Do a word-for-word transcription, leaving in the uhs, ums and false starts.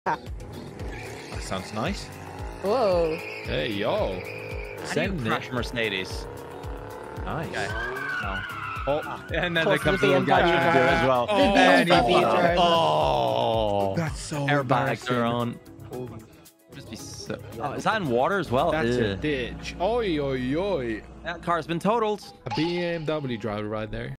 That sounds nice. Whoa. Hey, yo. How do you Send crash it. a Mercedes? Nice. Okay. No. Oh, And then Course, there comes the the little guy B M W trying to do it as driver. well. Oh, The and he B M W falls. driver. Oh. that's so Airbags embarrassing. are on. Just be so... Oh, is that in water as well? That's a Ugh. ditch. Oi, oi, oi. That car's been totaled. A B M W driver right there.